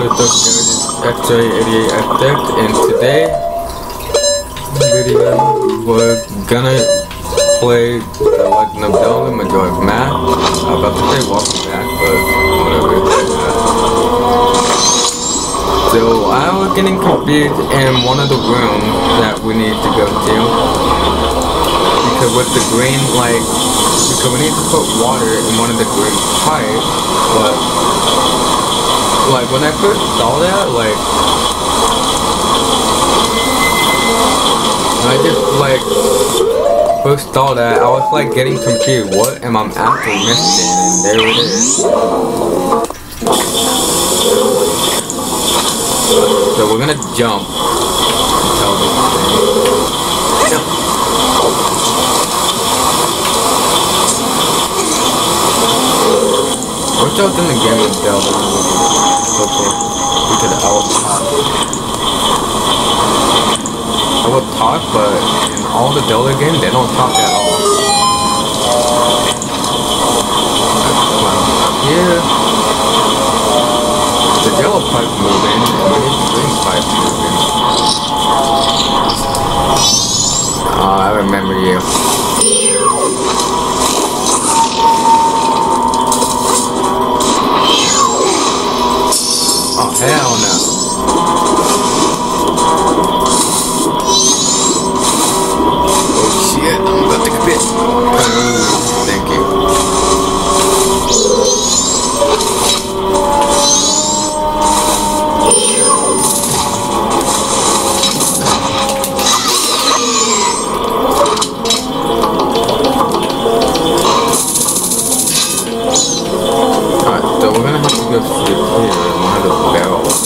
X88 and today video we're gonna play the Legend of Zelda Majora map. I'm about to say welcome back, but whatever. So I was getting confused in one of the rooms that we need to go to. Because with the green, because we need to put water in one of the green pipes, but when I first saw that, first saw that, I was getting confused. What am I actually missing? And there it is. So we're gonna jump. Jump. Which I was in the game with Zelda. Okay. Because I would talk, but in all the Zelda games, they don't talk at all. Here, the yellow pipe moving, and we need the green pipe moving. Oh, I remember you. Oh, hell no. Shit, I'm about to quit. Thank you. Alright, so we're gonna have to go through here, one of the barrels.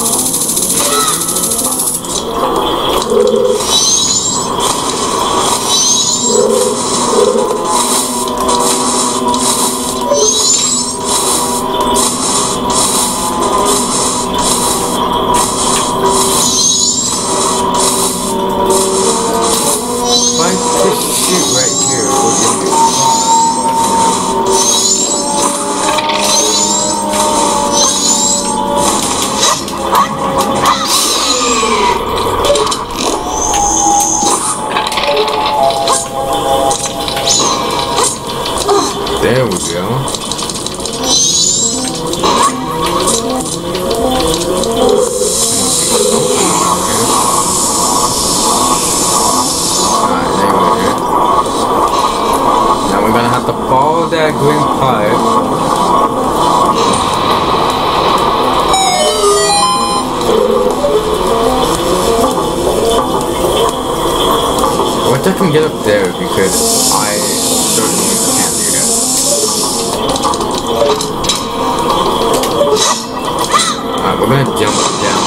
There we go. Alright, there we go. Now we're gonna have to follow that green pipe. I wish I can get up there because I certainly can't do that. Alright, we're gonna jump down.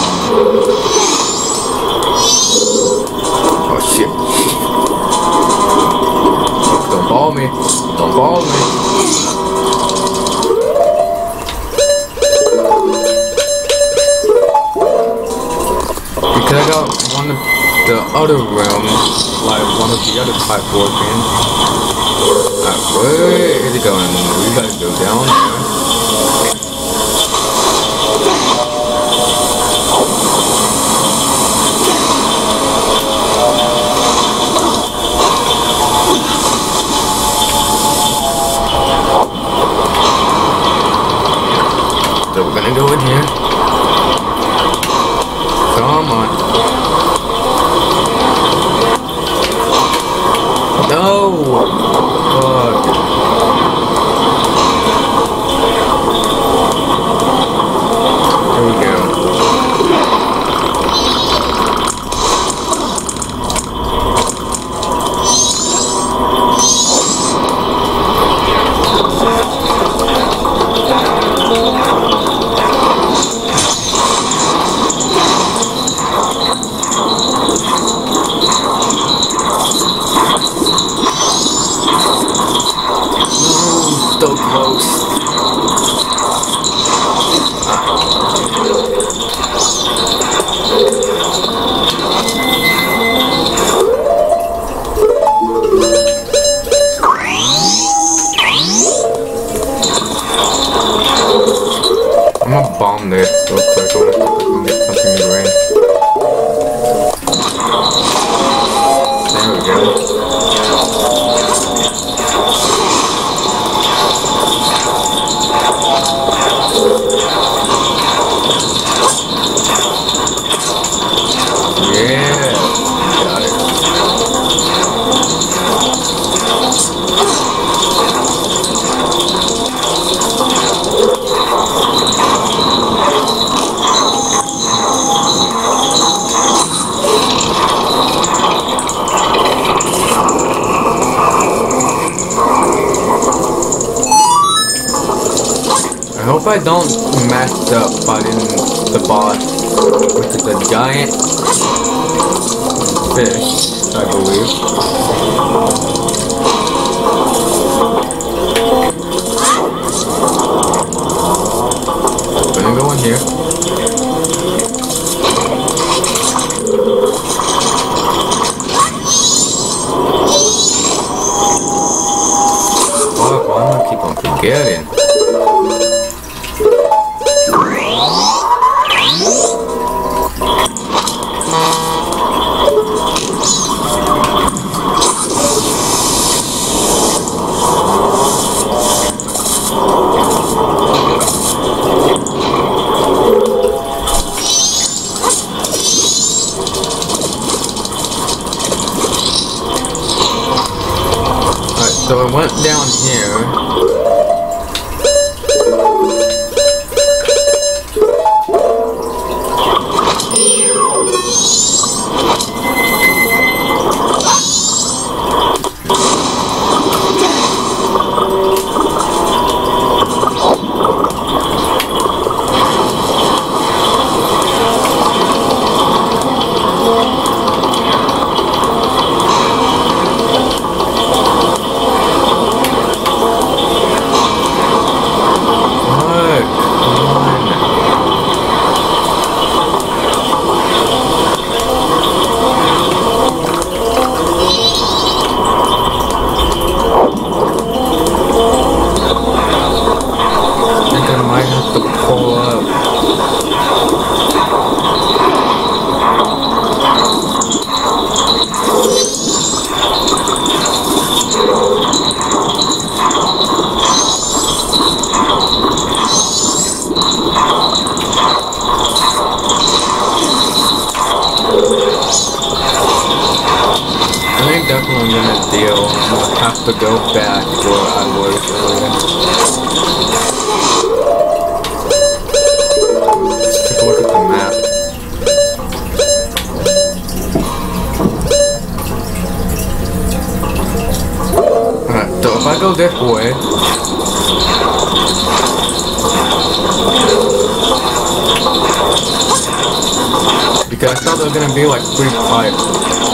Oh shit. Don't follow me. Don't follow me. Because I got one of the other rooms, one of the other pipe working. Alright, where is it going? We gotta go down there. So we're gonna go in here. Come on. No! Fuck. There we go. Okay, real quick, I wanna see if I can get something green. There we go. Yeah, got it. I hope I don't mess up fighting the boss, which is a giant fish, I believe. I'm gonna go in here. Fuck, why do I keep on forgetting? So I went down here. Definitely gonna deal. I'm gonna have to go back where I was earlier. Let's take a look at the map. Alright, so if I go this way, because I thought there was gonna be like 3 pipes.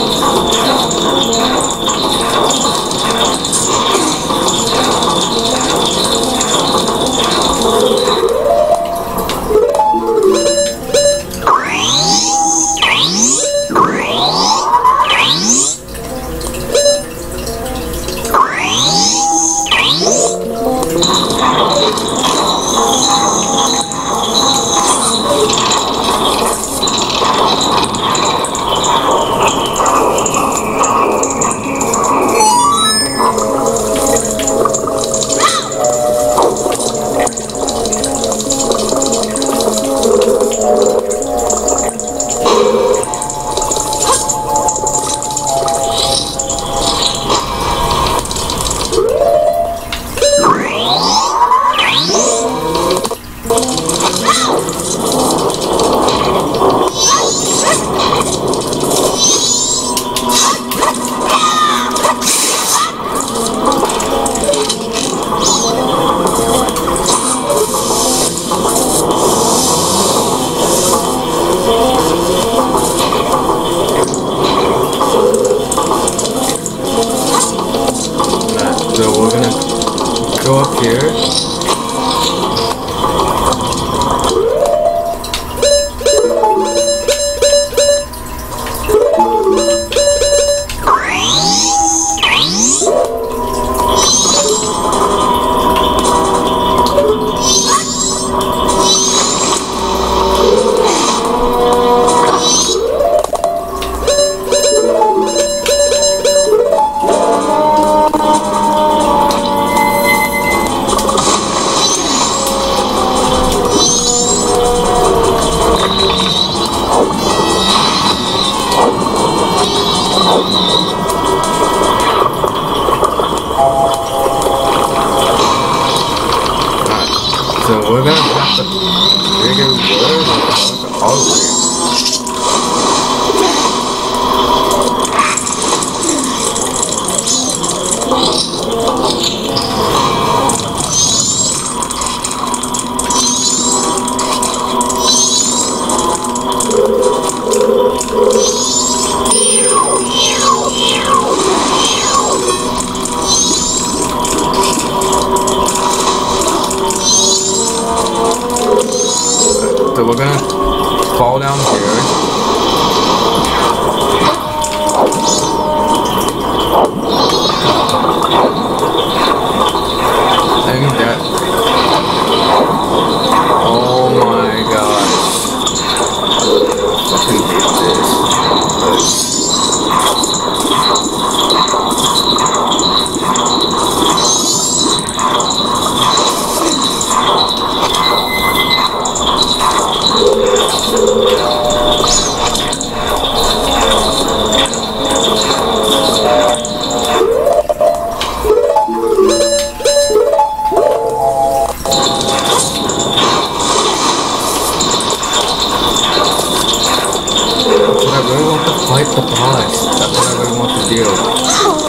go up here. Dude, where the fuck are we? So we're gonna fall down here. I think that. Oh my gosh. I can beat this. I really want to fight the boss. That's what I really want to do.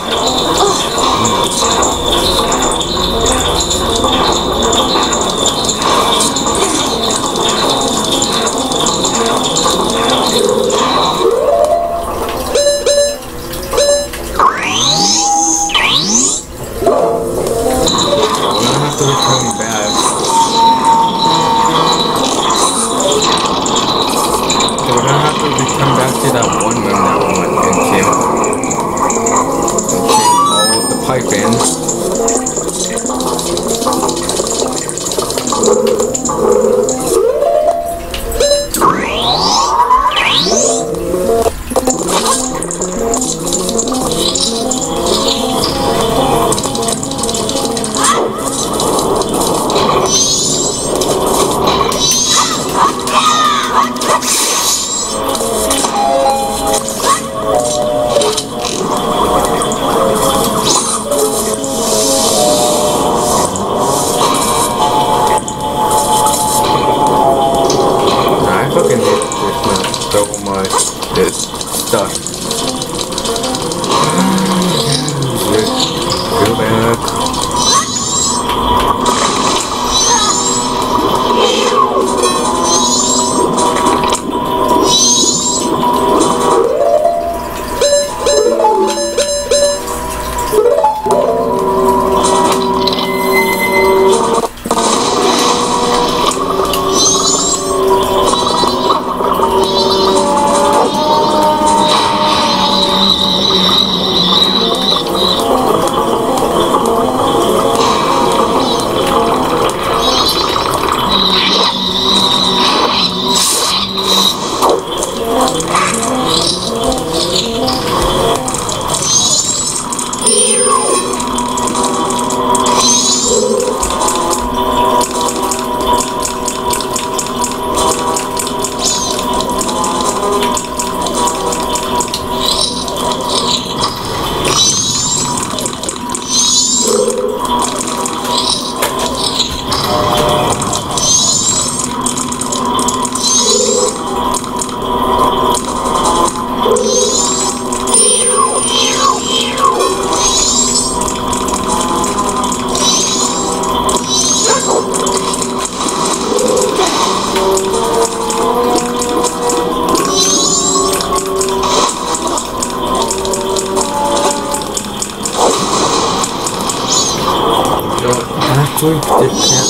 I'm gonna have to return back. So we're gonna have to return back to that one room that we went into. And take all of the pipe in. I fucking hate this man so much. This stuff. Feel bad. Actually, it can't